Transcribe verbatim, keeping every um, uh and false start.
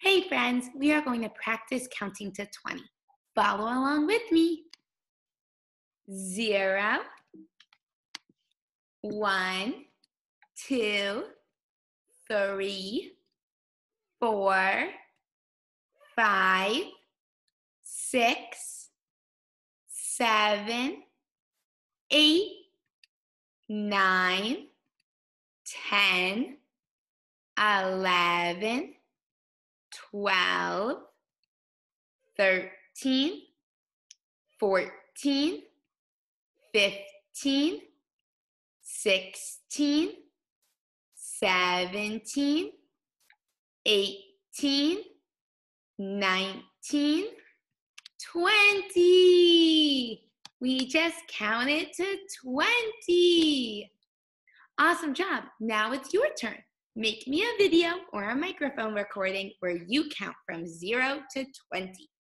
Hey friends, we are going to practice counting to twenty. Follow along with me. Zero, one, two, three, four, five, six, seven, eight, nine, ten, eleven, twelve, thirteen, fourteen, fifteen, sixteen, seventeen, eighteen, nineteen, twenty. We just counted to twenty. Awesome job. Now it's your turn. Make me a video or a microphone recording where you count from zero to twenty.